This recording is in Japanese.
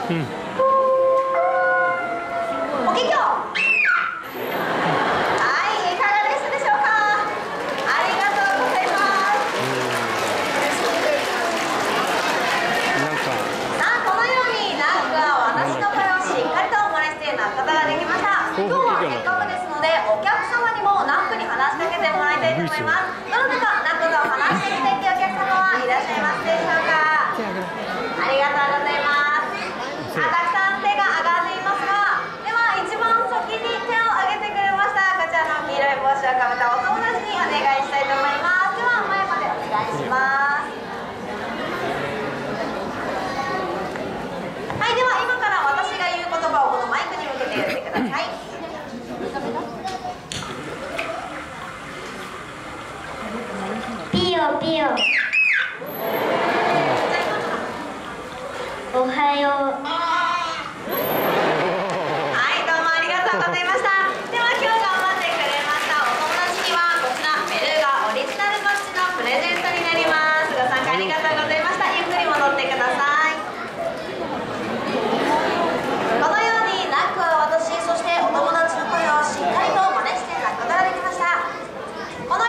お結局はいいかがでしたでしょうか。ありがとうございます。さあこのようになんか私の声をしっかりと真似して泣くことができました。今日はせっかくですのでお客様にもナックに話しかけてもらいたいと思います。どなたかナックと話してみたいというお客様はいらっしゃいますでしょうか。ありがとうございます。たくさん手が上がっていますが、では一番先に手を挙げてくれましたこちらの黄色い帽子をかぶったお友達にお願いしたいと思います。では前までお願いします。はい、では今から私が言う言葉をこのマイクに向けて言ってください。 ピヨピヨ。おはよう。